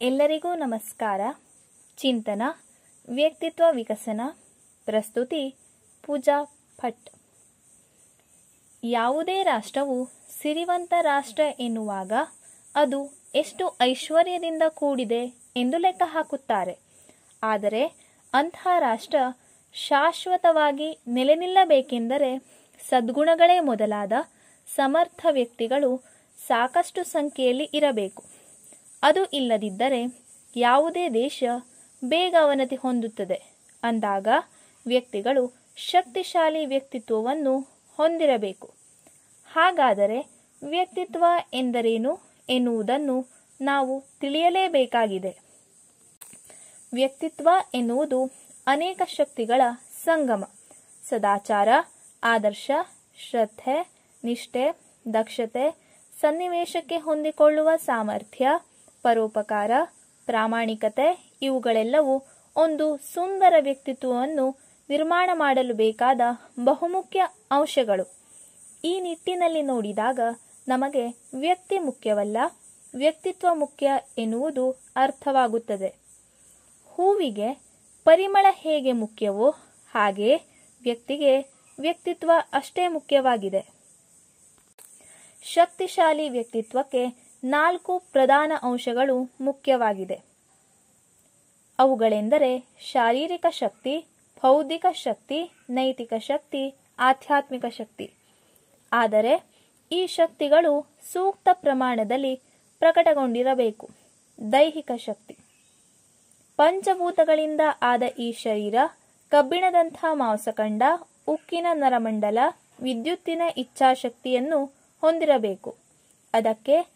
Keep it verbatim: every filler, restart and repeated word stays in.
ಎಲ್ಲರಿಗೂ ನಮಸ್ಕಾರ. ಚಿಂತನ ವ್ಯಕ್ತಿತ್ವ ವಿಕಸನ. ಪ್ರಸ್ತುತಿ ಪೂಜಾ ಭಟ್. ಯಾವುದೇ ರಾಷ್ಟ್ರವು ಸಿರಿವಂತ ರಾಷ್ಟ್ರ ಎನ್ನುವಾಗ ಅದು ಎಷ್ಟು ಐಶ್ವರ್ಯದಿಂದ ಕೂಡಿದೆ ಎಂದು ಲೆಕ್ಕ ಹಾಕುತ್ತಾರೆ. ಆದರೆ ಅಂತಹ ರಾಷ್ಟ್ರ ಶಾಶ್ವತವಾಗಿ ನೆಲೆ ನಿಲ್ಲಬೇಕೆಂದರೆ ಸದ್ಗುಣಗಳೇ ಮೊದಲಾದ ಸಮರ್ಥ ವ್ಯಕ್ತಿಗಳು ಸಾಕಷ್ಟು ಸಂಖ್ಯೆಯಲ್ಲಿ ಇರಬೇಕು. ಅದು ಇಲ್ಲದಿದ್ದರೆ ಯಾವುದೇ ದೇಶ ಬೇಗ ಅವನತಿ ಹೊಂದುತ್ತದೆ. ಅಂದಾಗ ವ್ಯಕ್ತಿಗಳು ಶಕ್ತಿಶಾಲಿ ವ್ಯಕ್ತಿತ್ವವನ್ನು ಹೊಂದಿರಬೇಕು. ಹಾಗಾದರೆ ವ್ಯಕ್ತಿತ್ವ ಎಂದರೇನು ಎನ್ನುವುದನ್ನು ನಾವು ತಿಳಿಯಲೇಬೇಕಾಗಿದೆ. ವ್ಯಕ್ತಿತ್ವ ಎನ್ನುವುದು ಅನೇಕ ಶಕ್ತಿಗಳ ಸಂಗಮ. ಸದಾಚಾರ, ಆದರ್ಶ, ಶ್ರದ್ಧೆ, ನಿಷ್ಠೆ, ದಕ್ಷತೆ, ಸನ್ನಿವೇಶಕ್ಕೆ ಹೊಂದಿಕೊಳ್ಳುವ ಸಾಮರ್ಥ್ಯ, ಪರೋಪಕಾರ, ಪ್ರಾಮಾಣಿಕತೆ ಇವುಗಳೆಲ್ಲವೂ ಒಂದು ಸುಂದರ ವ್ಯಕ್ತಿತ್ವವನ್ನು ನಿರ್ಮಾಣ ಮಾಡಲು ಬೇಕಾದ ಬಹುಮುಖ್ಯ ಅಂಶಗಳು. ಈ ನಿಟ್ಟಿನಲ್ಲಿ ನೋಡಿದಾಗ ನಮಗೆ ವ್ಯಕ್ತಿ ಮುಖ್ಯವಲ್ಲ, ವ್ಯಕ್ತಿತ್ವ ಮುಖ್ಯ ಎನ್ನುವುದು ಅರ್ಥವಾಗುತ್ತದೆ. ಹೂವಿಗೆ ಪರಿಮಳ ಹೇಗೆ ಮುಖ್ಯವೋ ಹಾಗೆ ವ್ಯಕ್ತಿಗೆ ವ್ಯಕ್ತಿತ್ವ ಅಷ್ಟೇ ಮುಖ್ಯವಾಗಿದೆ. ಶಕ್ತಿಶಾಲಿ ವ್ಯಕ್ತಿತ್ವಕ್ಕೆ ನಾಲ್ಕು ಪ್ರಧಾನ ಅಂಶಗಳು ಮುಖ್ಯವಾಗಿದೆ. ಅವುಗಳೆಂದರೆ ಶಾರೀರಿಕ ಶಕ್ತಿ, ಬೌದ್ಧಿಕ ಶಕ್ತಿ, ನೈತಿಕ ಶಕ್ತಿ, ಆಧ್ಯಾತ್ಮಿಕ ಶಕ್ತಿ. ಆದರೆ ಈ ಶಕ್ತಿಗಳು ಸೂಕ್ತ ಪ್ರಮಾಣದಲ್ಲಿ ಪ್ರಕಟಗೊಂಡಿರಬೇಕು. ದೈಹಿಕ ಶಕ್ತಿ. ಪಂಚಭೂತಗಳಿಂದ ಆದ ಈ ಶರೀರ ಕಬ್ಬಿಣದಂಥ ಮಾಂಸಖಂಡ, ಉಕ್ಕಿನ ನರಮಂಡಲ, ವಿದ್ಯುತ್ತಿನ ಇಚ್ಛಾಶಕ್ತಿಯನ್ನು ಹೊಂದಿರಬೇಕು. ಅದಕ್ಕೆ